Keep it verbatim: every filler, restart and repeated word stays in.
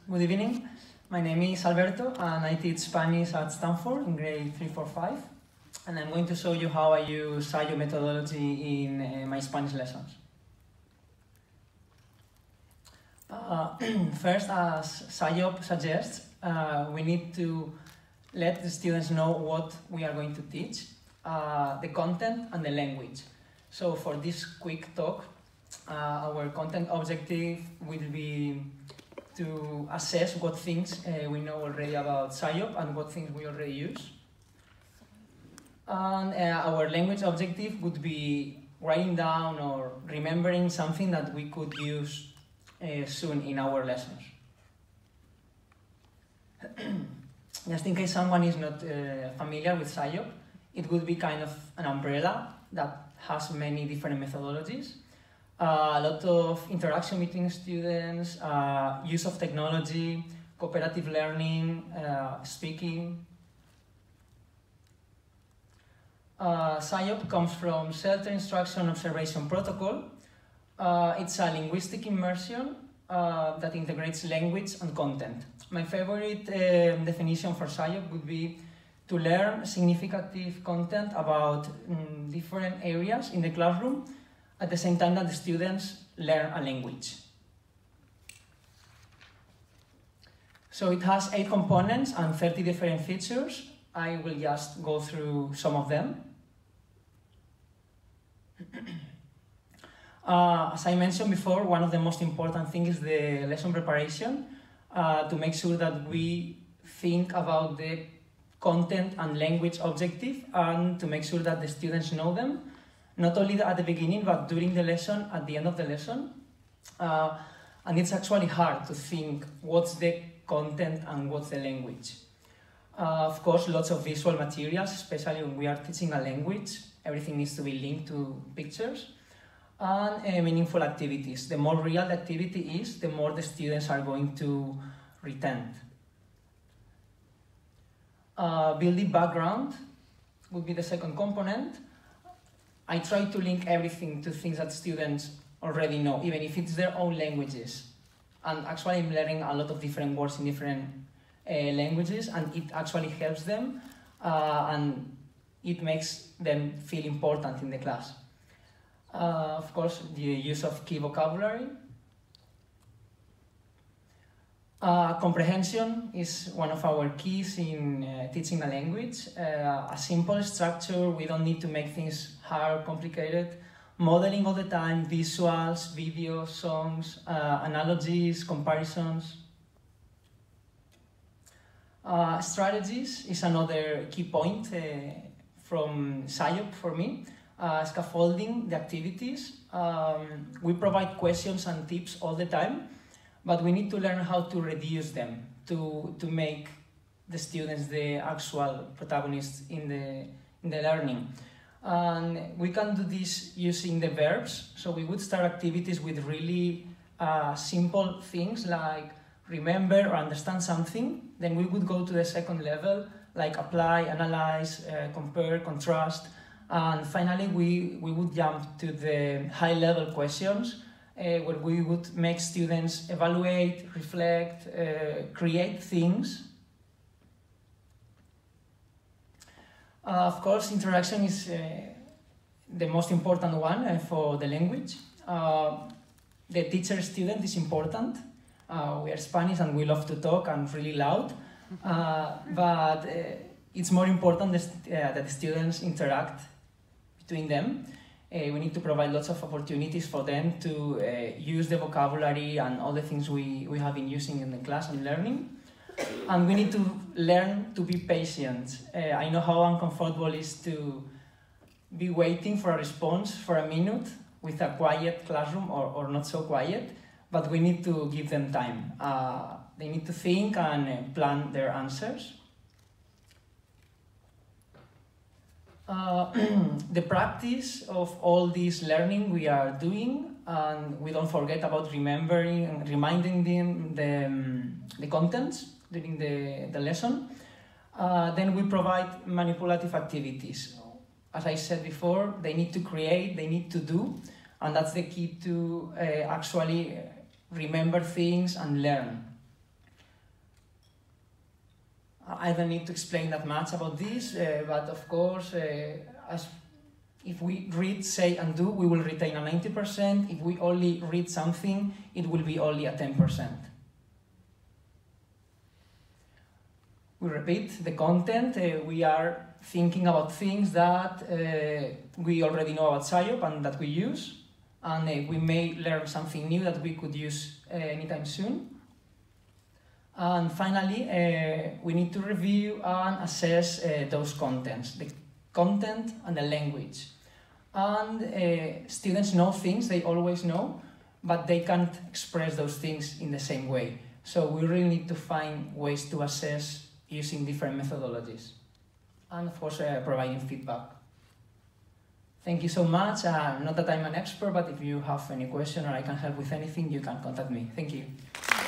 Good evening. My name is Alberto and I teach Spanish at Stanford in grade three four five. And I'm going to show you how I use S I O P methodology in uh, my Spanish lessons. Uh, first, as S I O P suggests, uh, we need to let the students know what we are going to teach, uh, the content and the language. So for this quick talk, uh, our content objective will be to assess what things uh, we know already about S I O P and what things we already use. And uh, our language objective would be writing down or remembering something that we could use uh, soon in our lessons. Just in case someone is not uh, familiar with S I O P, it would be kind of an umbrella that has many different methodologies. Uh, a lot of interaction between students, uh, use of technology, cooperative learning, uh, speaking. Uh, S I O P comes from Shelter Instruction Observation Protocol. Uh, it's a linguistic immersion uh, that integrates language and content. My favorite uh, definition for S I O P would be to learn significant content about um, different areas in the classroom at the same time that the students learn a language. So it has eight components and thirty different features. I will just go through some of them. Uh, as I mentioned before, one of the most important things is the lesson preparation, uh, to make sure that we think about the content and language objective and to make sure that the students know them, not only at the beginning, but during the lesson, at the end of the lesson. Uh, and it's actually hard to think what's the content and what's the language. Uh, of course, lots of visual materials, especially when we are teaching a language. Everything needs to be linked to pictures. And uh, meaningful activities. The more real the activity is, the more the students are going to retain. Uh, building background would be the second component. I try to link everything to things that students already know, even if it's their own languages. And actually I'm learning a lot of different words in different uh, languages, and it actually helps them, uh, and it makes them feel important in the class. Uh, of course, the use of key vocabulary. Uh, comprehension is one of our keys in uh, teaching a language. Uh, a simple structure, we don't need to make things hard, complicated. Modeling all the time, visuals, videos, songs, uh, analogies, comparisons. Uh, strategies is another key point uh, from S I O P for me. Uh, scaffolding the activities. Um, we provide questions and tips all the time, but we need to learn how to reduce them to, to make the students the actual protagonists in the, in the learning. And we can do this using the verbs. So we would start activities with really uh, simple things like remember or understand something. Then we would go to the second level, like apply, analyze, uh, compare, contrast. And finally, we, we would jump to the high-level questions, uh, where we would make students evaluate, reflect, uh, create things. Uh, of course, interaction is uh, the most important one uh, for the language. Uh, the teacher-student is important. Uh, we are Spanish and we love to talk and really loud, uh, but uh, it's more important that, uh, that the students interact between them. Uh, we need to provide lots of opportunities for them to uh, use the vocabulary and all the things we, we have been using in the class and learning. And we need to learn to be patient. Uh, I know how uncomfortable it is to be waiting for a response for a minute with a quiet classroom or, or not so quiet, but we need to give them time. Uh, they need to think and uh, plan their answers. Uh, the practice of all this learning we are doing, and we don't forget about remembering and reminding them the, um, the contents during the, the lesson. Uh, then we provide manipulative activities. As I said before, they need to create, they need to do, and that's the key to uh, actually remember things and learn. I don't need to explain that much about this, uh, but of course, uh, as if we read, say, and do, we will retain a ninety percent. If we only read something, it will be only a ten percent. We repeat the content. Uh, we are thinking about things that uh, we already know about S I O P and that we use, and uh, we may learn something new that we could use uh, anytime soon. And finally, uh, we need to review and assess uh, those contents, the content and the language. And uh, students know things they always know, but they can't express those things in the same way. So we really need to find ways to assess using different methodologies. And of course, uh, providing feedback. Thank you so much. Uh, not that I'm an expert, but if you have any question or I can help with anything, you can contact me. Thank you.